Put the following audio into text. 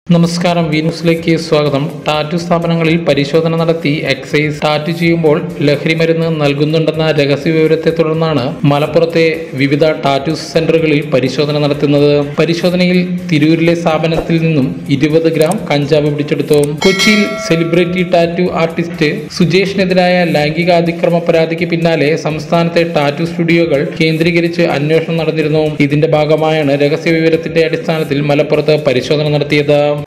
നമസ്കാരം, വി ന്യൂസിലേക്ക് സ്വാഗതം. ടാറ്റു സ്ഥാപനങ്ങളിൽ പരിശോധന നടത്തി എക്സൈസ് ടാറ്റു ചെയ്യുമ്പോൾ ലഹരിമരുന്ന് നൽകുന്നുണ്ടെന്ന രഹസ്യ വിവരത്തെ തുടർന്നാണ് മലപ്പുറത്തെ വിവിധ ടാറ്റു സെന്ററുകളിൽ പരിശോധന നടത്തുന്നത്. പരിശോധനയിൽ തിരൂരിലെ സ്ഥാപനത്തിൽ നിന്നും 20 ഗ്രാം കഞ്ചാവ് പിടിച്ചെടുത്തു. കൊച്ചിയിൽ സെലിബ്രിറ്റി ടാറ്റു ആർട്ടിസ്റ്റ് സുജേഷിനെതിരായ ലൈംഗികാതിക്രമ പരാതിക്ക് പിന്നാലെ സംസ്ഥാനത്തെ ടാറ്റു സ്റ്റുഡിയോകൾ കേന്ദ്രീകരിച്ച് അന്വേഷണം നടന്നിരുന്നു. ഇതിന്റെ ഭാഗമായാണ് രഹസ്യ വിവരത്തിന്റെ അടിസ്ഥാനത്തിൽ മലപ്പുറത്ത് പരിശോധന നടത്തിയത്.